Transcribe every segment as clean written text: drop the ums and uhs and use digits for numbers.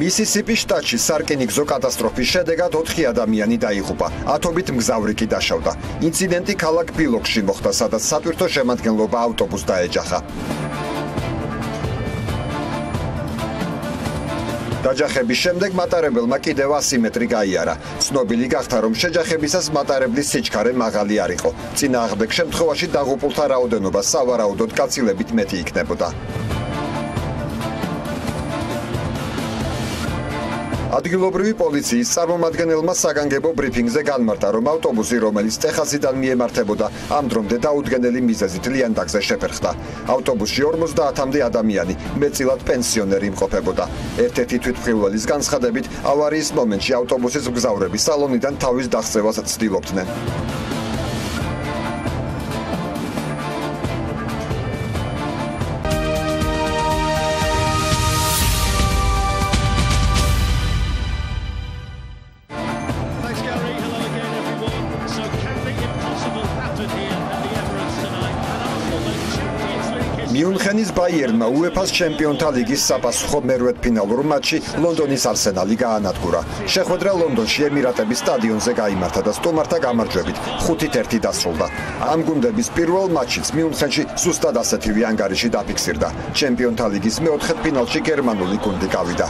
მისისიპის შტატში სარკინიგზო კატასტროფის შედეგად 4 ადამიანი დაიღუპა. ათობით მგზავრი კი დაშავდა. ინციდენტი ქალაქ ბილოქში მოხდა, სადაც სატვირთო შემადგენლობა ავტობუსს დაეჯახა. დაჯახების შემდეგ მატარებელმა კიდევ 100 მეტრი გაიარა. ცნობილი გახდა, რომ შეჯახებისას მატარებლის სიჩქარე მაღალი არ იყო. წინააღმდეგ შემთხვევაში დაღუპულთა რაოდენობა სავარაუდოდ გაცილებით მეტი იქნებოდა. ადგილობრივი პოლიციის წარმომადგენელმა საგანგებო ბრიფინგზე განმარტა, რომ ავტობუსი, რომელიც ტეხასიდან მიემართებოდა, ამ დრომდე დაუდგენელი მიზეზით ლიანდაგზე შეფერხდა. ავტობუსში 50-მდე ადამიანი, მეტწილად პენსიონერი იმყოფებოდა. ერთ-ერთი თვითმხილველის განცხადებით, ავარიის მომენტში ავტობუსის მგზავრები სალონიდან თავის დაღწევას ცდილობდნენ. მიუნხენის ბაიერნმა UEFA-ს ჩემპიონთა ლიგის საპასუხო მერვედფინალურ მატჩში ლონდონის არსენალი გაანადგურა. შეხვედრა ლონდონში ემირატების სტადიონზე გაიმართა და სტუმართა გამარჯვებით 5-1 დასრულდა. ამ გუნდების პირველ მატჩშიც მიუნხენში ზუსტად ასეთივე ანგარიში დაფიქსირდა. ჩემპიონთა ლიგის მეოთხედფინალში გერმანული გუნდი გავიდა.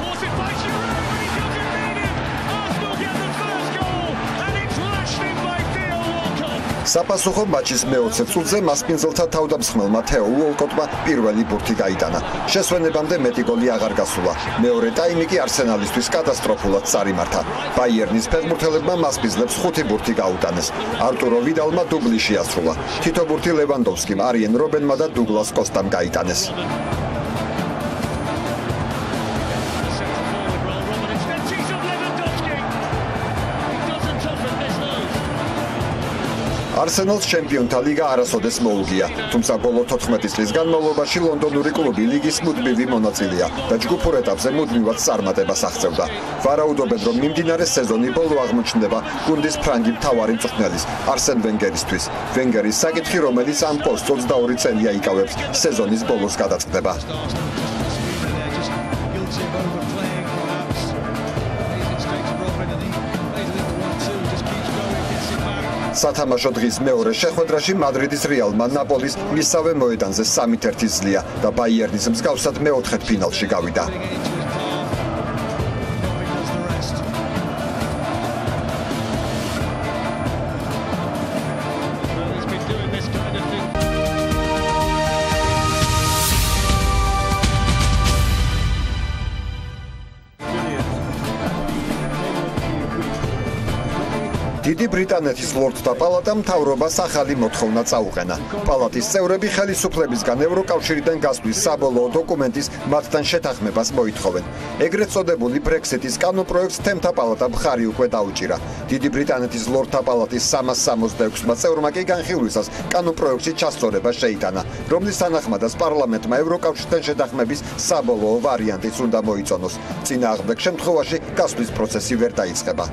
საპასუხო მატჩის მე-20 წუთზე მასპინძელთა თავდამსხმელმა თეო უოლკოტმა პირველი ბურთი გაიტანა. შესვენებამდე მეტი გოლი აღარ გასულა. მეორე ტაიმი კი არსენალისთვის კატასტროფულად წარიმართა. ბაიერნის ფეხბურთელებმა მასპინძლებს 5 ბურთი გაუტანეს. არტურო ვიდალმა დუბლი შეასრულა. თითო ბურთი ლევანდოვსკიმ, არიენ რობენმა და დუგლას კოსტამ გაიტანეს. არსენალს ჩემპიონთა ლიგა არასოდეს მოუგია, თუმცა ბოლო 14 წლის განმავლობაში ლონდონური კლუბი ლიგის მუდმივი მონაწილეა და ჯგუფურ ეტაპზე მუდმივად წარმატებას აღწევდა. ვარაუდობენ, რომ მიმდინარე სეზონი ბოლო აღმოჩნდება გუნდის ფრანგი მთავარი მწვრთნელის არსენ ვენგერისთვის. ვენგერის საკითხი, რომელიც ამ პოსტს 22 წელია იკავებს, სეზონის ბოლოს გადაწყდება. სათამაშო დღის მეორე შეხვედრაში მადრიდის რეალმა ნაპოლის მისავე მოედანზე 3-1 ზლია და ბაიერნის მსგავსად მეოთხედფინალში გავიდა. დიდი ბრიტანეთის ლორდთა პალატამ მთავრობას ახალი მოთხოვნა წაუყენა. პალატის წევრები ხელისუფლებისგან ევროკავშირიდან გასვლის საბოლოო დოკუმენტის მათთან შეთანხმებას მოითხოვენ. ეგრეთ წოდებული ბრექსიტის კანონპროექტს თემთა პალატამ მხარი უკვე დაუჭირა. დიდი ბრიტანეთის ლორდთა პალატის 366-მა წევრმა კი განხილვისას კანონპროექტში ჩასწორება შეიტანა, რომლის თანახმადაც პარლამენტმა ევროკავშირთან შეთანხმების საბოლოო ვარიანტიც უნდა მოიწონოს. წინააღმდეგ შემთხვევაში გასვლის პროცესი ვერ დაიწყება.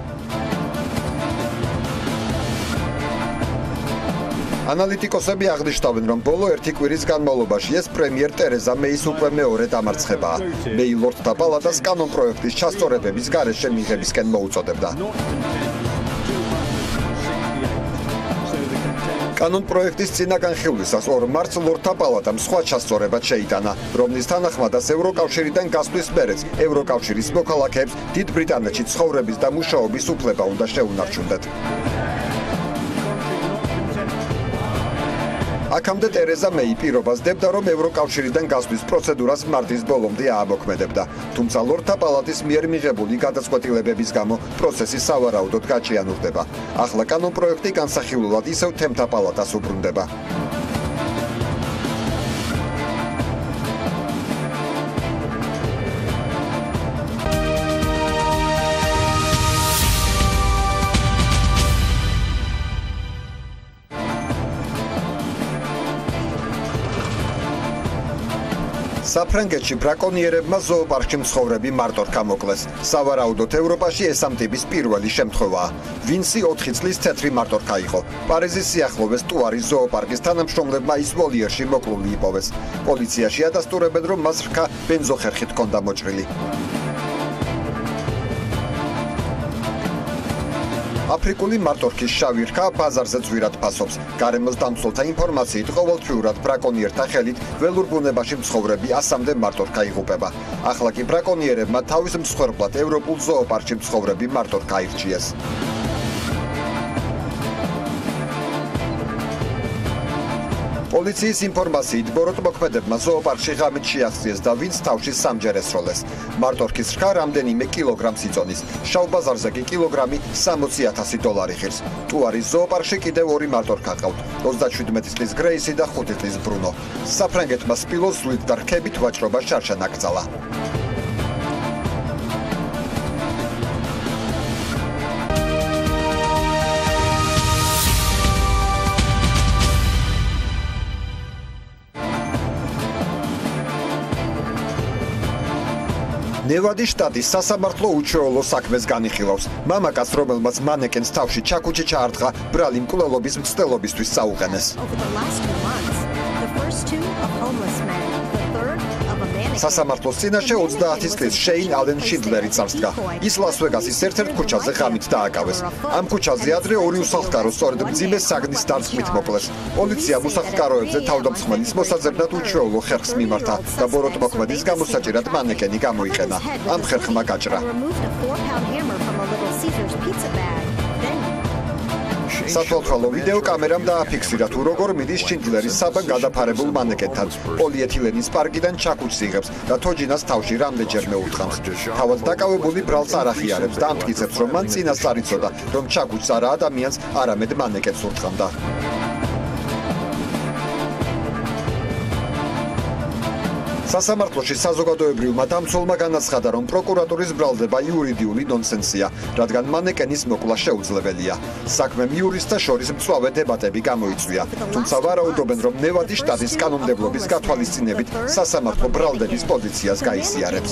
ანალიტიკოსები აღნიშნავენ, რომ ბოლო 1 კვირის განმავლობაში ეს პრემიერ ტერეზა მეის უკვე მეორე დამარცხებაა. მეი ლორდთა პალატას კანონპროექტის ჩასწორებების გარეშე მიღებისკენ მოუწოდებდა. კანონპროექტის წინა განხილვისას 2 მარტს ლორდთა პალატამ სხვა ჩასწორება შეიტანა, რომლის თანახმადაც ევროკავშირიდან გასვლის მერეც ევროკავშირის მოქალაქეებს დიდ ბრიტანეთში ცხოვრების და მუშაობის უფლება უნდა შეუნარჩუნდეთ. აქამდე ტერეზა მეი პირობას დებდა, რომ ევროკავშირიდან გასვლის პროცედურას მარტის ბოლომდე აამოქმედებდა. თუმცა ლორდთა პალატის მიერ მიღებული გადაწყვეტილებების გამო პროცესი სავარაუდოდ გაჭიანურდება. ახლა კანონპროექტი განსახილველად ისევ თემთა პალატას უბრუნდება. საფრანგეთში ბრაკონიერებმა ზოოპარკში მცხოვრები მარტორქა მოკლეს. სავარაუდოდ ევროპაში ეს ამ ტიპის პირველი შემთხვევაა. ვინსი 4 წლის თეთრი მარტორქა იყო. პარიზის სიახლოვეს ტუარის ზოოპარკის თანამშრომლებმა ის ვოლიერში მოკლული იპოვეს. პოლიციაში ადასტურებენ, რომ მას რქა ბენზოხერხით ჰქონდა მოჭრილი. აფრიკული მარტორქის შავი რქა ბაზარზე ძვირად ფასობს. გარემოს დამცველთა ინფორმაციით, ყოველთვიურად ბრაკონიერთა ხელით ველურ ბუნებაში მცხოვრები 100-მდე მარტორქა იღუპება. ახლა კი ბრაკონიერებმა თავის მსხვერპლად ევროპულ ზოოპარკში მცხოვრები მარტორქა აირჩიეს. პოლიციის ინფორმაციით, ბოროტმოქმედებმა ზოოპარკში ღამით შეაღწიეს და ვინც თავში სამჯერ ესროლეს. მარტორქის რქა რამდენიმე კილოგრამს იწონის, შავ ბაზარზე კი კილოგრამი $60,000 ღირს. ტუარის ზოოპარკში კიდევ 2 მარტორქა ყავთ, 37 წლის გრეისი და 5 წლის ბრუნო. საფრანგეთმა სპილოს ზვლით და რქებით ვაჭრობა შარშან აკრძალა. ნევადის შტატის სასამართლო უჩვეულო საქმეს განიხილავს. მამაკაც, რომელმაც მანეკენს თავში ჩაქუჩი ჩაარტყა, ბრალი მკვლელობის მცდელობისთვის წაუყენეს. სასამართლოს წინაშე 30 წლის შეინ ალენ შინდლერი წარსდგა. ის ლას-ვეგასის ერთ-ერთ ქუჩაზე ღამით დააკავეს. ამ ქუჩაზე ადრე 2 უსახლკარო სწორედ მძიმე საგნის დარტყმით მოკლეს. პოლიციამ უსახლკაროებზე თავდამსხმელის მოსაძებნად უჩვეულო ხერხს მიმართა და ბოროტმოქმედის გამოსაჭირად მანეკენი გამოიყენა. ამ ხერხმა გაჭრა. სათვალთვალო ვიდეო კამერამ დააფიქსირა თუ როგორ მიდის შინდლერის საბა გადაფარებულ მანეკენთან. პოლიეთილენის პარკიდან ჩაქუჩს იღებს და თოჯინას თავში რამდენჯერმე ურთხავს. თავად დაკავებული ბრალს არ ახიარებს და ამტკიცებს, რომ მან წინასწარ იცოდა, რომ ჩაქუჩს არა ადამიანს, არამედ მანეკენს ურთხავდა. სასამართლოში საზოგადოებრივმა დამცველმა განაცხადა, რომ პროკურატურის ბრალდება იურიდიული ნონსენსია, რადგან მანეკენის მოკლა შეუძლებელია. საქმემ იურისტთა შორის მწვავე დებატები გამოიწვია, თუმცა ვარაუდობენ, რომ ნევადის შტატის კანონმდებლობის გათვალისწინებით სასამართლო ბრალდების პოზიციას გაიზიარებს.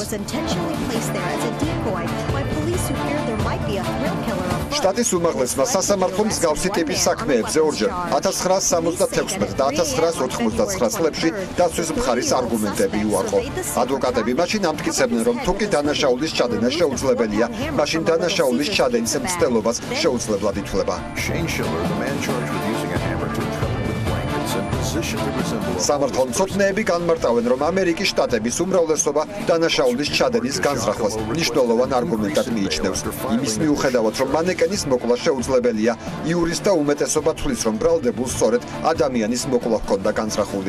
შტატის უმაღლესმა სასამართლომ მსგავსი ტიპის საქმეებზე ორჯერ 1976 და 1999 წლებში დაცვის მხარის არგუმენტები უარყო. ადვოკატები მაშინ ამტკიცებდნენ, რომ თუ კი დანაშაულის ჩადენა შეუძლებელია, მაშინ დანაშაულის ჩადენის მცდელობას შეუძლებლად ითვლება. სამართალ მცოდნეები განმარტავენ, რომ ამერიკის შტატების უმრავლესობა დანაშაულის ჩადენის განზრახვას მნიშვნელოვან არგუმენტად მიიჩნევს. იმის მიუხედავად, რომ მანეკენის მოკლა შეუძლებელია, იურისტთა უმეტესობა თვლის, რომ ბრალდებულს სწორედ ადამიანის მოკლა ჰქონდა განზრახული.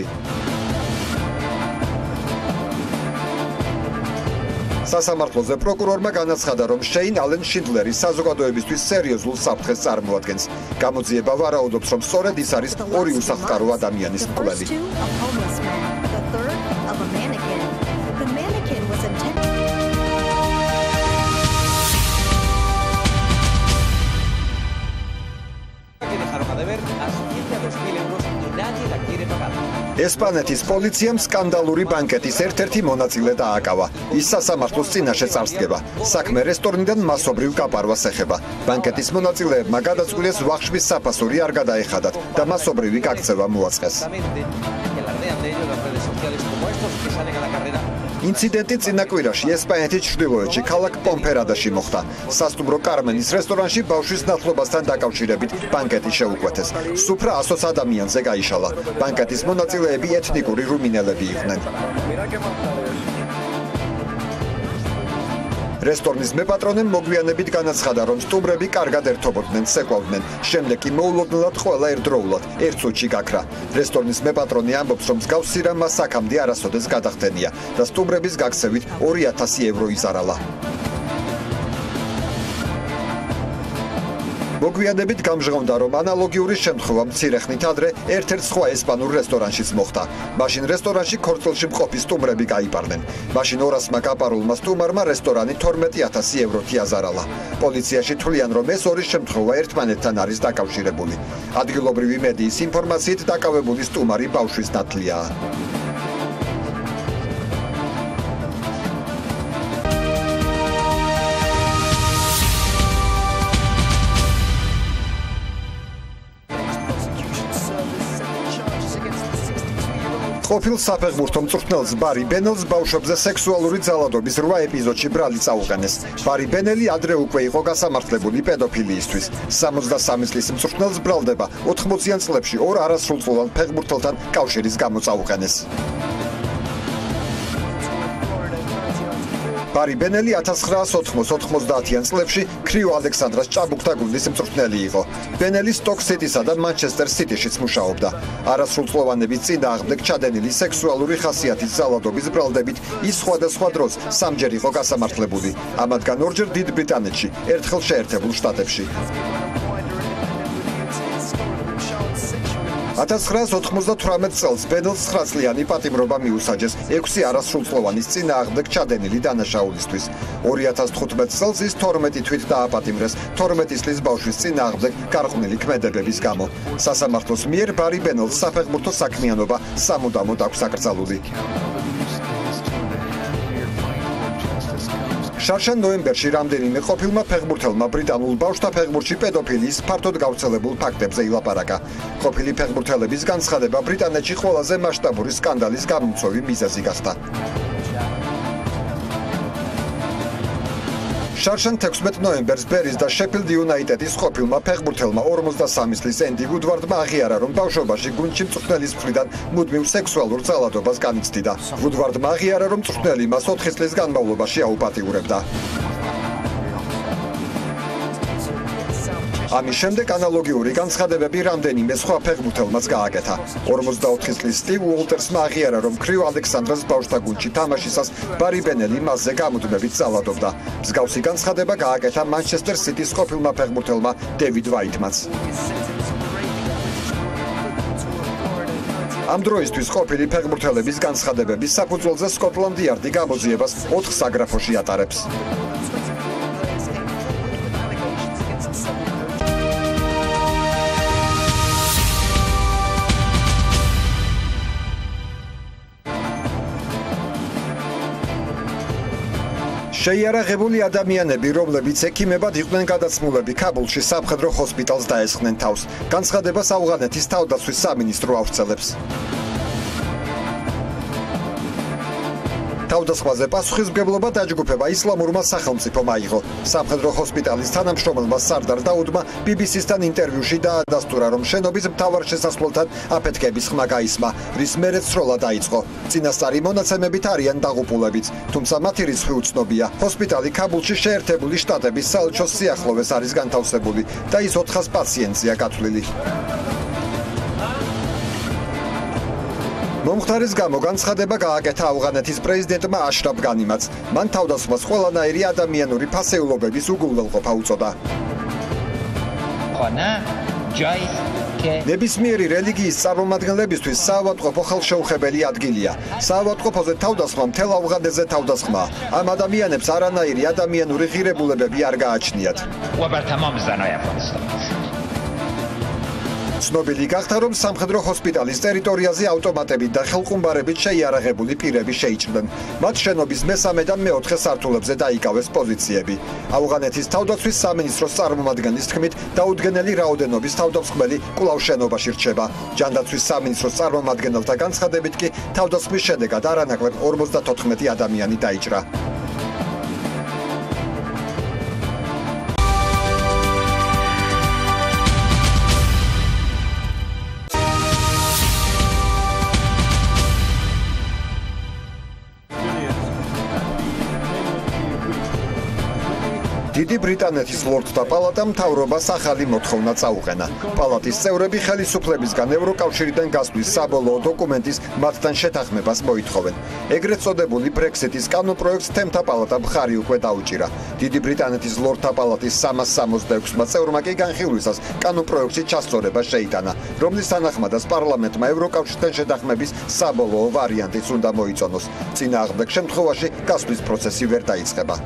სასამართლოზე პროკურორმა განაცხადა, რომ შეინ ალენ შინდლერი საზოგადოებისთვის სერიოზულ საფრთხეს წარმოადგენს. გამოძიება ვარაუდობს, რომ სწორედ ის არის 2 უსახლკარო ადამიანის მკვლელი. ესპანეთის პოლიციამ სკანდალური ბანკეტის ერთ-ერთი მონაწილე დააკავა. ის სასამართლოს წინაშე წარსდგება. საქმე რესტორნიდან მასობრივ კაპარვას ეხება. ბანკეტის მონაწილეებმა გადაწყვიტეს ვახშვის საფასური არ გადაეხადათ და მასობრივი გაქცევა მოაწყეს. ინციდენტი წინა კვირაში ესპანეთის ჩრდილოეთში ქალაქ პონფერადაში მოხდა. სასტუმრო კარმენის რესტორანში ბავშვის ნათლობასთან დაკავშირებით ბანკეტი შეუკვეთეს. სუფრა 100 ადამიანზე გაიშალა. ბანკეტის მონაწილეები ეთნიკური რუმინელები იყვნენ. რესტორნის მეპატრონემ მოგვიანებით განაცხადა, რომ სტუმრები კარგად ერთობოდნენ, ცეკვავდნენ. შემდეგ კი მოულოდნელად ყველა ერთდროულად ერთ წუთში გაქრა. რესტორნის მეპატრონი ამბობს, რომ მსგავს სირა მას აქამდე არასოდეს გადახდენია და სტუმრების გაქცევით 2000 ევრო იზარალა. მოგვიანებით გამჟღავნდა, რომ ანალოგიური შემთხვევა მცირე ხნით ადრე ერთ-ერთ სხვა ესპანურ რესტორანშიც მოხდა. მაშინ რესტორანში ქორწილში მყოფი სტუმრები გაიპარნენ. მაშინ 200-მა კაპარულმა სტუმარმა რესტორანი 12000 ევროთი აზარალა. პოლიციაში თვლიან, რომ ეს 2 შემთხვევა ერთმანეთთან არის დაკავშირებული. ადგილობრივი მედიის ინფორმაციით დაკავებული სტუმარი ბავშვის ნათლიაა. ყოფილ საფეხბურთო მწვრთნელს ბარი ბენელს ბავშვებზე სექსუალური ძალადობის 8 ეპიზოდში ბრალი წაუყენეს. ბარი ბენელი ადრე უკვე იყო გასამართლებული პედოფილიისთვის. 63 წლის მწვრთნელს ბრალდება 80-იან წლებში ორ არასრულწლოვან ფეხბურთელთან კავშირის გამო წაუყენეს. ბარი ბენელი 1990-90-იან წლებში ქრიო ალექსანდრას ჭაბუკთა გუნდის მწვრთნელი იყო. ბენელი სტოკ სიტისა და მანჩესტერ სიტიშიც მუშაობდა. არასრულწლოვანების წინააღმდეგ ჩადენილი სექსუალური ხასიათის ძალადობის ბრალდებით ის სხვადასხვა დროს სამჯერ იყო გასამართლებული. ამათგან ორჯერ დიდ ბრიტანეთში, ერთხელ შეერთებულ შტატებში. 1998 წელს ბენელს 9 წლიანი პატიმრობა მიუსაჯეს 6 არასრულწლოვანის წინააღმდეგ ჩადენილი დანაშაულისთვის. 2015 წელს ის 12 თვით დააპატიმრეს 12 წლის ბავშვის წინააღმდეგ გარყვნილი ქმედებების გამო. სასამართლოს მიერ ბარი ბენელს საფეხბურთო საქმიანობა სამუდამოდ აქვს აკრძალული. შარშან ნოემბერში რამდენიმე ყოფილმა ფეხბურთელმა ბრიტანულ ბავშვთა ფეხბურთში პედოფილიის ფართოდ გავრცელებულ ფაქტებზე ილაპარაკა. ყოფილი ფეხბურთელების განცხადება ბრიტანეთში ყველაზე მასშტაბური სკანდალის გამომწვევი მიზეზი გახდა. შარშან 16 ნოემბერს ბერის და შეფილდ იუნაიტედის ყოფილმა ფეხბურთელმა 43 წლის ენდი ვუდვარდმა აღიარა, რომ ბავშვობაში გუნდში მწვრთნელის მხრიდან მუდმივ სექსუალურ ძალადობას განიცდიდა. ვუდვარდმა აღიარა, რომ მწვრთნელი მას 4 წლის განმავლობაში აუპატიურებდა. ამის შემდეგ ანალოგიური განცხადებები რამდენიმე სხვა ფეხბურთელმაც გააკეთა. 44 წლის სტივ უოლტერსმა აღიარა, რომ ქრიო ალექსანდრას ბავშვთა გუნდში თამაშისას ბარი ბენელი მასზე გამუდმებით ძალადობდა. მსგავსი განცხადება გააკეთა მანჩესტერ სიტის ყოფილმა ფეხბურთელმა დევიდ ვაიტმაც. ამ დროისთვის ყოფილი ფეხბურთელების განცხადებების საფუძველზე სკოტლანდი იარდი გამოძიებას 4 საგრაფოში ატარებს. შეიარაღებული ადამიანები, რომლებიც ექიმებად იყვნენ გადაცმულები ქაბულში სამხედრო ჰოსპიტალს დაესხნენ თავს. განცხადებას ავღანეთის თავდაცვის სამინისტრო ავრცელებს. თავდასხმაზე პასუხისმგებლობა დაჯგუფება ისლამურმა სახელმწიფომ აიღო. სამხედრო ჰოსპიტალის თანამშრომელმა სარდარ დაუდმა BBC-სთან ინტერვიუში დაადასტურა, რომ შენობის მთავარ შესასვლელთან აფეთქების ხმა გაისმა, რის მერეც სროლა დაიწყო. წინასწარი მონაცემებით არიან დაღუპულებიც, თუმცა მათი რიცხვი უცნობია. ჰოსპიტალი ქაბულში შეერთებული შტატების საელჩოს სიახლოვეს არის განთავსებული და ის 400 პაციენტზეა გათვლილი. მომხდარის გამო განცხადება გააკეთა ავღანეთის პრეზიდენტმა აშრაფ განიმაც. მან თავდასხმას ყველანაირი ადამიანური ფასეულობების უგულველყოფა უწოდა. ნებისმიერი რელიგიის წარმომადგენლებისთვის საავადმყოფო ხელშეუხებელი ადგილია. საავადმყოფოზე თავდასხმა მთელ ავღანეთზე თავდასხმაა. ამ ადამიანებს არანაირი ადამიანური ღირებულებები არ გააჩნიათ. ცნობილი გახდა, რომ სამხედრო ჰოსპიტალის ტერიტორიაზე ავტომატებით და ხელყუმბარებით შეიარაღებული პირები შეიჭრნენ. მათ შენობის მესამე და მეოთხე სართულებზე დაიკავეს პოზიციები. ავღანეთის თავდაცვის სამინისტროს წარმომადგენლის თქმით, დაუდგენელი რაოდენობის თავდამსხმელი კვლავ შენობაში რჩება. ჯანდაცვის სამინისტროს წარმომადგენელთა განცხადებით კი თავდასხმის შედეგად არანაკლებ 54 ადამიანი დაიჭრა. დიდი ბრიტანეთის ლორდთა პალატამ მთავრობას ახალი მოთხოვნა წაუყენა. პალატის წევრები ხელისუფლებისგან ევროკავშირიდან გასვლის საბოლოო დოკუმენტის მათთან შეთანხმებას მოითხოვენ. ეგრეთ წოდებული ბრექსიტის კანონპროექტს თემთა პალატამ ხარი უკვე დაუჭირა. დიდი ბრიტანეთის ლორდთა პალატის 366 წევრმა კი განხილვისას კანონპროექტში ჩასწორება შეიტანა, რომლის თანახმადაც პარლამენტმა ევროკავშირთან შეთანხმების საბოლოო ვარიანტიც უნდა მოიწონოს. წინააღმდეგ შემთხვევაში გასვლის პროცესი ვერ დაიწყება.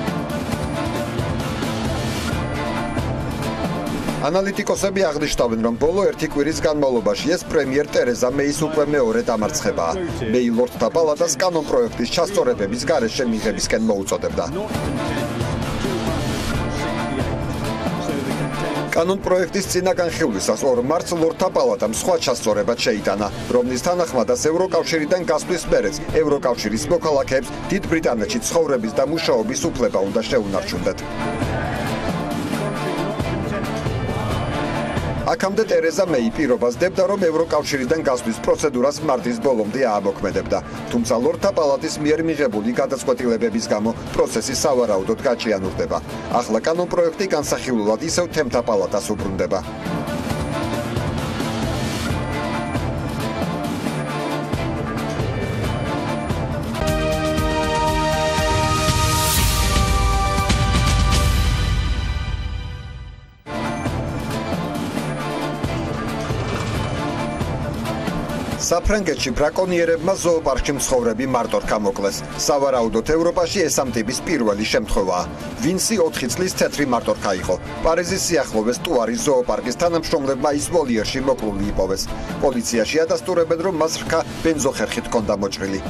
ანალიტიკოსები აღნიშნავენ, რომ ბოლო ერთი კვირის განმავლობაში ეს პრემიერ ტერეზა მეის უკვე მეორე დამარცხებაა. მეი ლორდთა პალატას კანონპროექტის ჩასწორებების გარეშე მიღებისკენ მოუწოდებდა. კანონპროექტის წინა განხილვისას 2 მარტს ლორდთა პალატამ სხვა ჩასწორებაც შეიტანა, რომლის თანახმადაც ევროკავშირიდან გასვლის მერეც ევროკავშირის მოქალაქეებს დიდ ბრიტანეთში ცხოვრების და მუშაობის უფლება უნდა შეუნარჩუნდეთ. აქამდე ტერეზა მეი პირობას დებდა, რომ ევროკავშირიდან გასვლის პროცედურას მარტის ბოლომდე აამოქმედებდა, თუმცა ლორდთა პალატის მიერ მიღებული გადაწყვეტილებების გამო პროცესი სავარაუდოდ გაჭიანურდება. ახლა კანონპროექტი განსახილულად ისევ თემთა პალატას უბრუნდება. საფრანგეთში ბრაკონიერებმა ზოოპარკში მცხოვრები მარტორ გამოკლეს. სავარაუდოდ ევროპაში ეს ამ ტიპის პირველი შემთხვევაა. ვინსი 4 წლის თეთრი მარტორქა იყო. პარიზის სიახლოვეს ტუარის ზოოპარკის თანამშრომლებმა ის ვოლიერში მოკლული იპოვეს. პოლიციაში ადასტურებენ, რომ მას რქა ბენზოხერხით ჰქონდა მოჭრილი.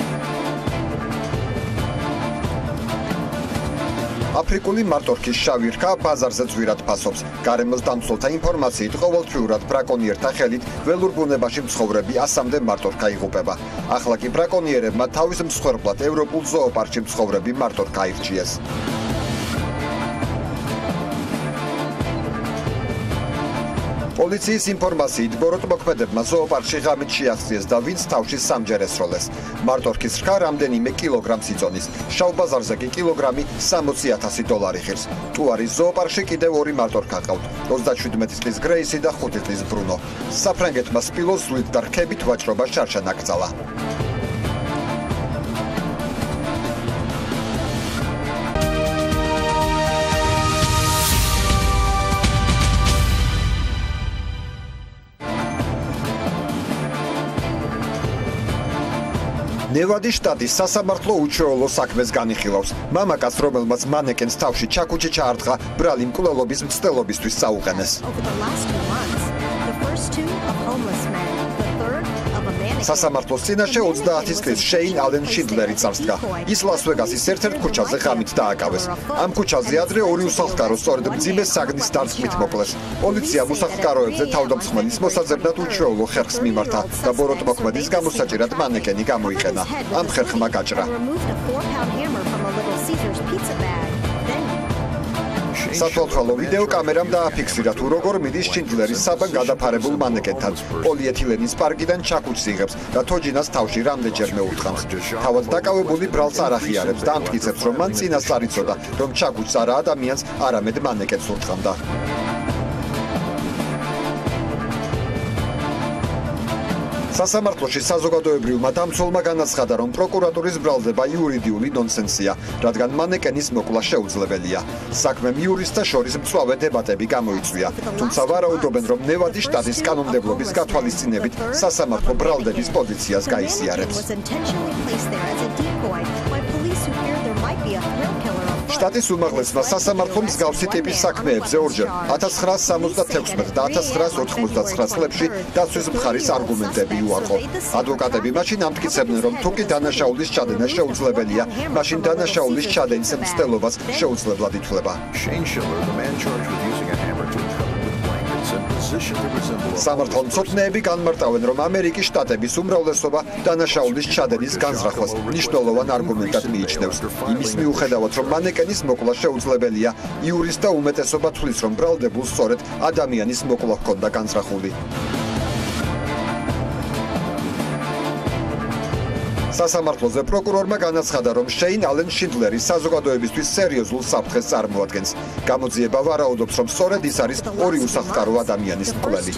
აფრიკული მარტორქის შავი რქა ბაზარზე ძვირად ფასობს. გარემოს დამცველთა ინფორმაციით ყოველთვიურად ბრაკონიერთა ხელით ველურ ბუნებაში მცხოვრები 100-მდე მარტორქა იღუპება. ახლა კი ბრაკონიერებმა თავის მსხვერპლად ევროპულ ზოოპარკში მცხოვრები მარტორქა აირჩიეს. პოლიციის ინფორმაციით ბოროტმოქმედებმა ზოოპარკში ღამით შეაღწიეს და ვინც თავში სამჯერ ესროლეს. მარტორქის რქა რამდენიმე კილოგრამს იწონის, შავ ბაზარზე კი კილოგრამი $60,000 ღირს. ტუარის ზოოპარკში კიდევ 2 მარტორქა ყავთ, 37 წლის გრეისი და 5 წლის ბრუნო. საფრანგეთმა სპილოს ზვლით და რქებით ვაჭრობა შარშან აკრძალა. ნევადის შტატის სასამართლო უჩვეულო საქმეს განიხილავს. მამაკაც, რომელმაც მანეკენს თავში ჩაქუჩი ჩაარტყა, ბრალი მკვლელობის მცდელობისთვის წაუყენეს. სასამართლოს წინაშე 30 წლის შეინ ალენ შინდლერი წარსდგა. ის ლას-ვეგასის ერთ-ერთ ქუჩაზე ღამით დააკავეს. ამ ქუჩაზე ადრე 2 უსახლკარო სწორედ მძიმე საგნის დარტყმით მოკლეს. პოლიციამ უსახლკაროებზე თავდამსხმელის მოსაძებნად უჩვეულო ხერხს მიმართა და ბოროტმოქმედის გამოსაჭირად მანეკენი გამოიყენა. ამ ხერხმა გაჭრა. სათვალთვალო ვიდეო კამერამ დააფიქსირა თუ როგორ მიდის შინდლერის საბა გადაფარებულ მანეკენთან. პოლიეთილენის პარკიდან ჩაქუჩს იღებს და თოჯინას თავში რამდენჯერმე ურტყამს. თავად დაკავებული ბრალს არ ახიარებს და ამტკიცებს, რომ მან წინას წარიცოდა, რომ ჩაქუჩს არა ადამიანს, არამედ მანეკენს ურტყამდა. სასამართლოში საზოგადოებრივმა დამცველმა განაცხადა, რომ პროკურატურის ბრალდება იურიდიული ნონსენსია, რადგან მანეკენის მოკლა შეუძლებელია. საქმემ იურისტთა შორის მწვავე დებატები გამოიწვია, თუმცა ვარაუდობენ, რომ ნევადის შტატის კანონმდებლობის გათვალისწინებით სასამართლო ბრალდების პოზიციას გაიზიარებს. შტატის უმაღლესმა სასამართლომ მსგავსი ტიპის საქმეებზე ორჯერ 1976 და 1999 წლებში დაცვის მხარის არგუმენტები უარყო. ადვოკატები მაშინ ამტკიცებდნენ, რომ თუ კი დანაშაულის ჩადენა შეუძლებელია, მაშინ დანაშაულის ჩადენის მცდელობას შეუძლებლად ითვლება. სამართალ მცოდნეები განმარტავენ, რომ ამერიკის შტატების უმრავლესობა დანაშაულის ჩადენის განზრახვას მნიშვნელოვან არგუმენტად მიიჩნევს. იმის მიუხედავად, რომ მანეკენის მოკლა შეუძლებელია, იურისტთა უმეტესობა თვლის, რომ ბრალდებულს სწორედ ადამიანის მოკლა ჰქონდა განზრახული. სასამართლოზე პროკურორმა განაცხადა, რომ შეინ ალენ შინდლერი საზოგადოებისთვის სერიოზულ საფრთხეს წარმოადგენს. გამოძიება ვარაუდობს, რომ სწორედ ის არის 2 უსახლკარო ადამიანის მკვლელი.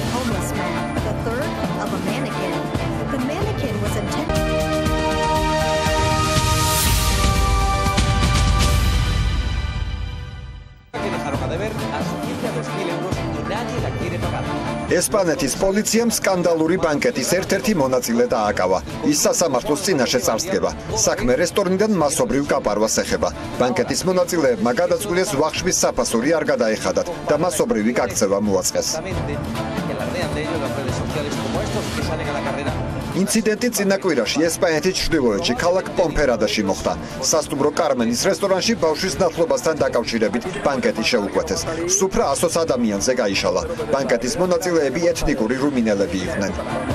ესპანეთის პოლიციამ სკანდალური ბანკეტის ერთ-ერთი მონაწილე დააკავა. ის სასამართლოს წინაშე წარსდგება. საქმე რესტორნიდან მასობრივ კაპარვას ეხება. ბანკეტის მონაწილეებმა გადაწყვიტეს ვახშვის საფასური არ გადაეხადათ და მასობრივი გაქცევა მოაწყეს. ინციდენტი წინა კვირაში ესპანეთის ჩრდილოეთში ქალაქ პონფერადაში მოხდა. სასტუმრო კარმენის რესტორანში ბავშვის ნათლობასთან დაკავშირებით ბანკეტი შეუკვეთეს. სუფრა 100 ადამიანზე გაიშალა. ბანკეტის მონაწილეები ეთნიკური რუმინელები იყვნენ.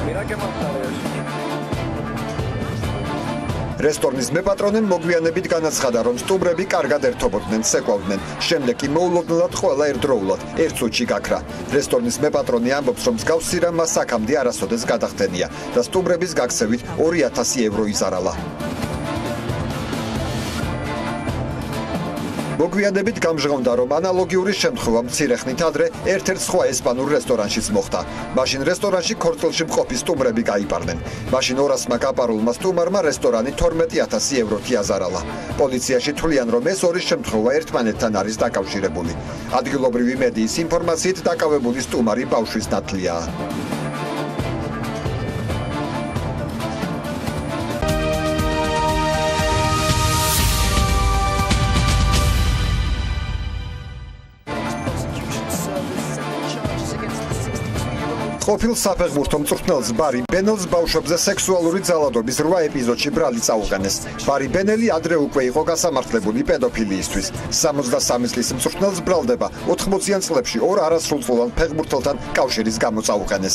რესტორნის მეპატრონემ მოგვიანებით განაცხადა, რომ სტუმრები კარგად ერთობოდნენ, ცეკვავდნენ. შემდეგ კი მოულოდნელად ყველა ერთდროულად ერთ წუთში გაქრა. რესტორნის მეპატრონი ამბობს, რომ მსგავსი რამ მას აქამდე არასოდეს გადახდენია და სტუმრების გაქცევით 2000 ევრო იზარალა. მოგვიანებით გამჟღავნდა, რომ ანალოგიური შემთხვევა მცირე ხნით ადრე ერთ-ერთ სხვა ესპანურ რესტორანშიც მოხდა. მაშინ რესტორანში ქორწილში მყოფი სტუმრები გაიპარდნენ. მაშინ 200-მა გაპარულმა სტუმარმა რესტორანი 12000 ევროთი აზარალა. პოლიციაში თვლიან, რომ ეს ორი შემთხვევა ერთმანეთთან არის დაკავშირებული. ადგილობრივი მედიის ინფორმაციით დაკავებული სტუმარი ბავშვის ნათლიაა. ყოფილ საფეხბურთო მწვრთნელს ბარი ბენელს ბავშვებზე სექსუალური ძალადობის 8 ეპიზოდში ბრალი წაუყენეს. ბარი ბენელი ადრე უკვე იყო გასამართლებული პედოფილიისთვის. 63 წლის მწვრთნელს ბრალდება 80-იან წლებში ორ არასრულწლოვან ფეხბურთელთან კავშირის გამო წაუყენეს.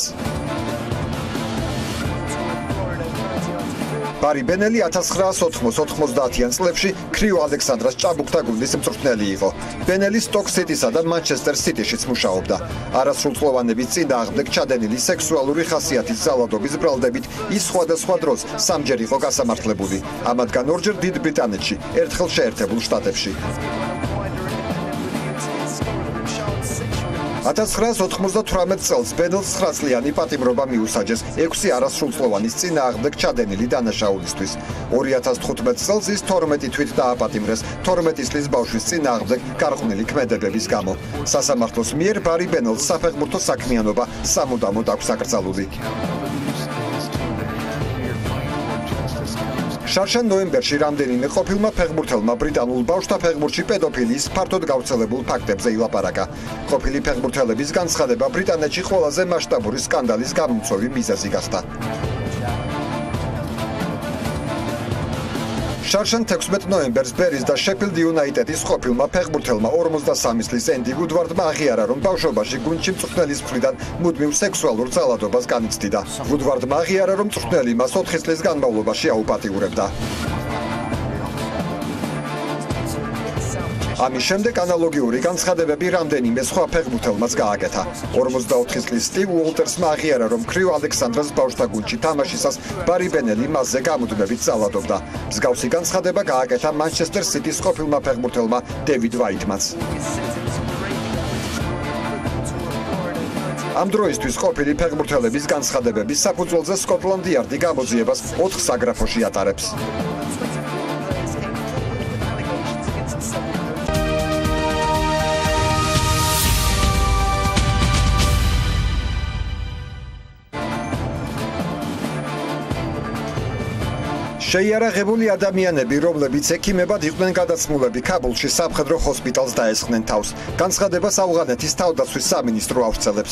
ბარი ბენელი 1990-90-იან წლებში ქრიო ალექსანდრას ჭაბუკთა გუნდის მწვრთნელი იყო. ბენელი სტოკ სიტისა და მანჩესტერ სიტიშიც მუშაობდა. არასრულწლოვანების წინააღმდეგ ჩადენილი სექსუალური ხასიათის ძალადობის ბრალდებით ის სხვადასხვა დროს სამჯერ იყო გასამართლებული. ამათგან ორჯერ დიდ ბრიტანეთში, ერთხელ შეერთებულ შტატებში. 1998 წელს ბენელს 9 წლიანი პატიმრობა მიუსაჯეს 6 არასრულწლოვანის წინააღმდეგ ჩადენილი დანაშაულისთვის. 2015 წელს ის 12 თვით დააპატიმრეს 12 წლის ბავშვის წინააღმდეგ გარყვნილი ქმედებების გამო. სასამართლოს მიერ ბარი ბენელს საფეხბურთო საქმიანობა სამუდამოდ აქვს აკრძალული. შარშან ნოემბერში რამდენიმე ყოფილმა ფეხბურთელმა ბრიტანულ ბავშვთა ფეხბურთში პედოფილიის ფართოდ გავრცელებულ ფაქტებზე ილაპარაკა. ყოფილი ფეხბურთელების განცხადება ბრიტანეთში ყველაზე მასშტაბური სკანდალის გამომწვევი მიზეზი გახდა. შარშან 16 ნოემბერს ბერის და შეფილდ იუნაიტედის ყოფილმა ფეხბურთელმა 43 წლის ენდი ვუდვარდმა აღიარა, რომ ბავშვობაში გუნდში მწვრთნელის მხრიდან მუდმივ სექსუალურ ძალადობას განიცდიდა. ვუდვარდმა აღიარა, რომ მწვრთნელი მას 4 წლის განმავლობაში აუპატიურებდა. ამის შემდეგ ანალოგიური განცხადებები რამდენიმე სხვა ფეხბურთელმაც გააკეთა. 44 წლის სტივ უოლტერსმა აღიარა, რომ ქრიო ალექსანდრას ბავშვთა გუნდში თამაშისას ბარი ბენელი მასზე გამუდმებით ძალადობდა. მსგავსი განცხადება გააკეთა მანჩესტერ სიტის ყოფილმა ფეხბურთელმა დევიდ ვაიტმანს. ამ დროისთვის ყოფილი ფეხბურთელების განცხადებების საფუძველზე სკოტლანდ იარდი გამოძიებას 4 საგრაფოში ატარებს. შეიარაღებული ადამიანები, რომლებიც ექიმებად იყვნენ გადაცმულები ქაბულში სამხედრო ჰოსპიტალს დაესხნენ თავს. განცხადებას ავღანეთის თავდაცვის სამინისტრო ავრცელებს.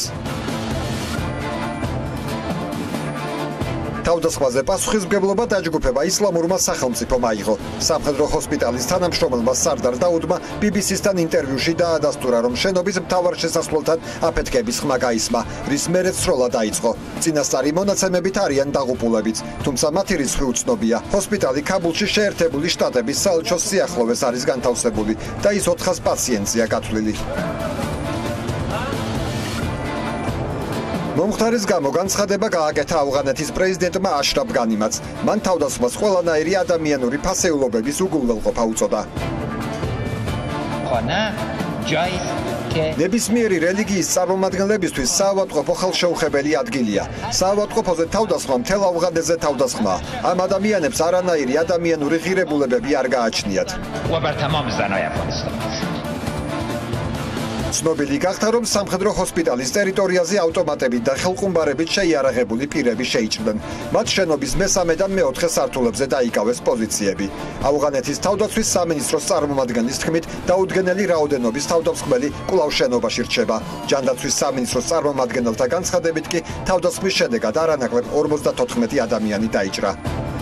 თავდასხმაზე პასუხისმგებლობა დაჯგუფება ისლამურმა სახელმწიფომ აიღო. სამხედრო ჰოსპიტალის თანამშრომელმა სარდარ დაუდმა BBC-სთან ინტერვიუში დაადასტურა, რომ შენობის მთავარ შესასვლელთან აფეთქების ხმა გაისმა, რის მერეც სროლა დაიწყო. წინასწარი მონაცემებით არიან დაღუპულებიც, თუმცა მათი რიცხვი უცნობია. ჰოსპიტალი ქაბულში შეერთებული შტატების საელჩოს სიახლოვეს არის განთავსებული და ის 400 პაციენტია გათვლილი. მომხდარის გამო განცხადება გააკეთა ავღანეთის პრეზიდენტმა აშრაფ განიმაც. მან თავდასხმას ყველანაირი ადამიანური ფასეულობების უგულველყოფა უწოდა. ნებისმიერი რელიგიის წარმომადგენლებისთვის საავადმყოფო ხელშეუხებელი ადგილია. საავადმყოფოზე თავდასხმა მთელ ავღანეთზე თავდასხმაა. ამ ადამიანებს არანაირი ადამიანური ღირებულებები არ გააჩნიათ. ცნობილი გახდა, რომ სამხედრო ჰოსპიტალის ტერიტორიაზე ავტომატებით და ხელყუმბარებით შეიარაღებული პირები შეიჭრნენ. მათ შენობის მესამე და მეოთხე სართულებზე დაიკავეს პოზიციები. ავღანეთის თავდაცვის სამინისტროს წარმომადგენლის თქმით, დაუდგენელი რაოდენობის თავდამსხმელი კვლავ შენობაში რჩება. ჯანდაცვის სამინისტროს წარმომადგენელთა განცხადებით კი თავდასხმის შედეგად არანაკლებ 54 ადამიანი დაიჭრა.